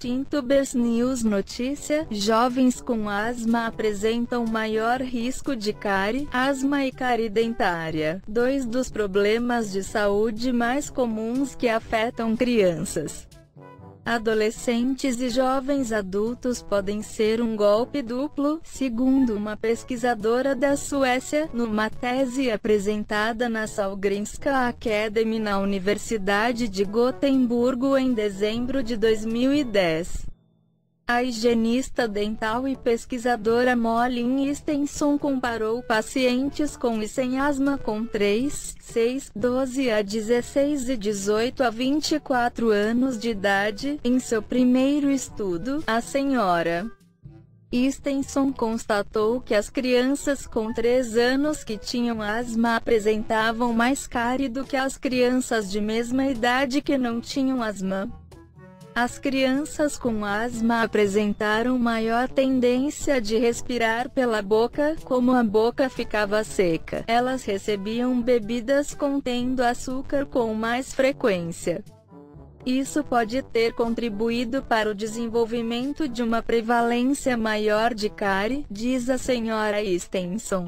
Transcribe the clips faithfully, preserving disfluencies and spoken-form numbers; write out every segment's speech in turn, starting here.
Tintubers News Notícia: jovens com asma apresentam maior risco de cárie, asma e cárie dentária, dois dos problemas de saúde mais comuns que afetam crianças, adolescentes e jovens adultos podem ser um golpe duplo, segundo uma pesquisadora da Suécia, numa tese apresentada na Sahlgrenska Academy na Universidade de Gotemburgo em dezembro de dois mil e dez. A higienista dental e pesquisadora Molly Stenson comparou pacientes com e sem asma com três, seis, doze a dezesseis e dezoito a vinte e quatro anos de idade. Em seu primeiro estudo, a senhora Stenson constatou que as crianças com três anos que tinham asma apresentavam mais cárie do que as crianças de mesma idade que não tinham asma. As crianças com asma apresentaram maior tendência de respirar pela boca, como a boca ficava seca. Elas recebiam bebidas contendo açúcar com mais frequência. Isso pode ter contribuído para o desenvolvimento de uma prevalência maior de cárie, diz a senhora Stenson.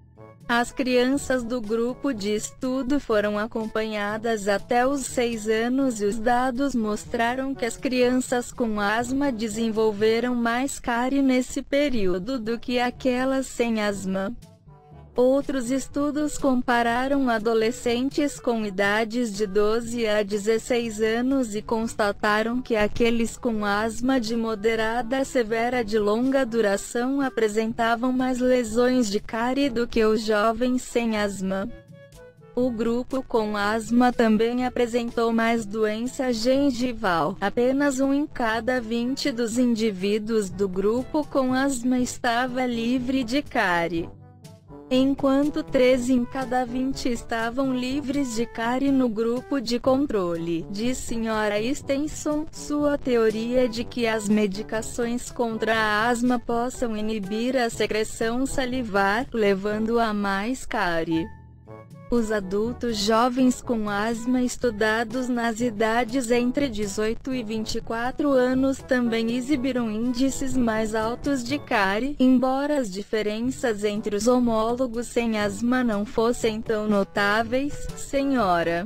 As crianças do grupo de estudo foram acompanhadas até os seis anos e os dados mostraram que as crianças com asma desenvolveram mais cárie nesse período do que aquelas sem asma. Outros estudos compararam adolescentes com idades de doze a dezesseis anos e constataram que aqueles com asma de moderada a severa de longa duração apresentavam mais lesões de cárie do que os jovens sem asma. O grupo com asma também apresentou mais doença gengival. Apenas um em cada vinte dos indivíduos do grupo com asma estava livre de cárie, enquanto treze em cada vinte estavam livres de cárie no grupo de controle, diz senhora Stenson. Sua teoria de que as medicações contra a asma possam inibir a secreção salivar, levando a mais cárie. Os adultos jovens com asma estudados nas idades entre dezoito e vinte e quatro anos também exibiram índices mais altos de cárie, embora as diferenças entre os homólogos sem asma não fossem tão notáveis. Senhora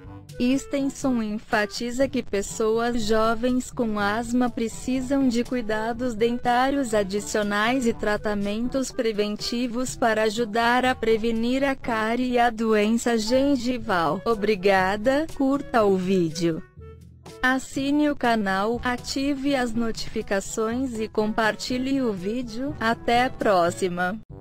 Stenson enfatiza que pessoas jovens com asma precisam de cuidados dentários adicionais e tratamentos preventivos para ajudar a prevenir a cárie e a doença gengival. Obrigada, curta o vídeo, assine o canal, ative as notificações e compartilhe o vídeo. Até a próxima.